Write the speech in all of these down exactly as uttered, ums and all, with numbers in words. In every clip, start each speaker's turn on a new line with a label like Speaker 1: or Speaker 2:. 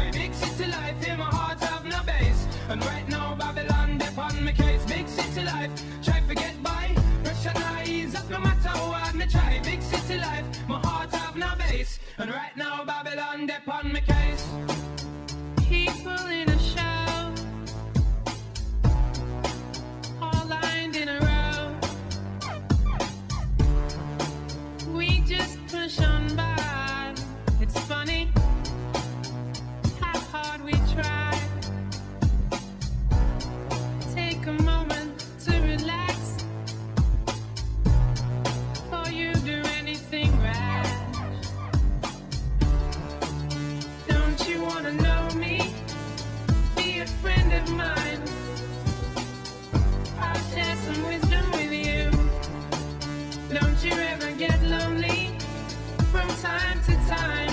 Speaker 1: try. Big city life, in my heart have no base. And right now Babylon dip on my case. Big city life, try to get by. Pressure now ease up no matter how hard me try. Big city life, my heart have no base. And right now Babylon dip on my case.
Speaker 2: People in a show, all lined in a row. We just push on by. It's funny how hard we try. Take a moment to relax before you do anything rash. Don't you wanna know me? Be a friend of mine. I'll share some wisdom with you. Don't you ever get lonely from time to time.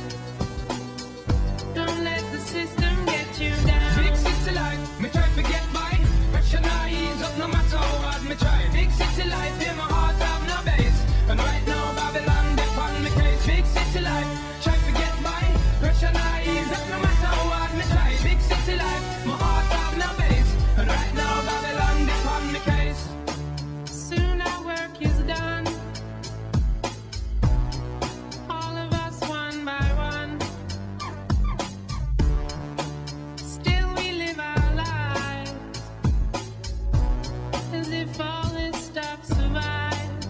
Speaker 2: Don't let the system get you down.
Speaker 1: Big city life, me try to get by. Pressure now ease up no matter how hard me try. Big city life, in my heart have no base. And right now Babylon dip on my case. Big city life, try to get by. Pressure now ease up no matter how hard me try. Big city life, my heart have no base. And right now Babylon dip on my case.
Speaker 2: Soon our work is done. All of us one by one. Still we live our lives as if all this stuff survives.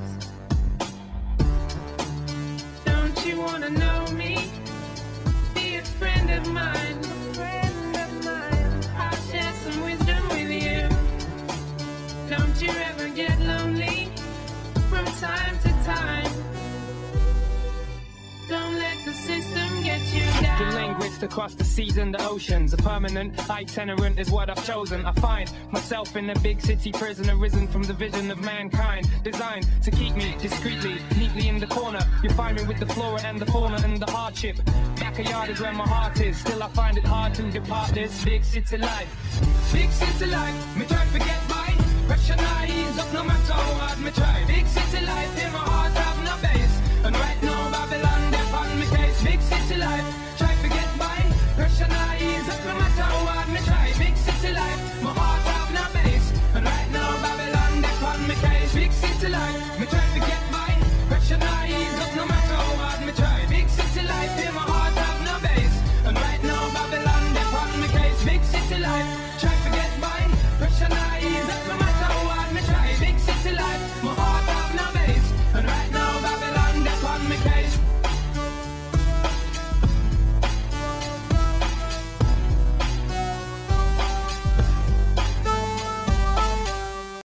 Speaker 2: Don't you wanna know me? Be a friend of mine. A friend of mine. I'll share some wisdom with you. Don't you ever get lonely from time to time. Don't let the system get you
Speaker 1: The
Speaker 2: down.
Speaker 1: linguist across the seas and the oceans. A permanent itinerant is what I've chosen. I find myself in a big city prison, arisen from the vision of mankind, designed to keep me discreetly, neatly in the corner. You find me with the flora and the fauna and the hardship. Backyard is where my heart is. Still I find it hard to depart this big city life. Big city life, me try to get by. Pressure now ease up no matter how hard me try. Big city life, in my heart have no base. And right now Babylon dip on my case. Big city life, try to get by. Pressure now ease up no matter how hard me try. Big city life, my heart have no base. And right now Babylon dip on my case. Big city life, me try to get by. Pressure now ease up no matter how hard me try. Big city life, in my heart have no base. And right now Babylon dip on my case. Big city life, try to get by. Pressure now ease up no matter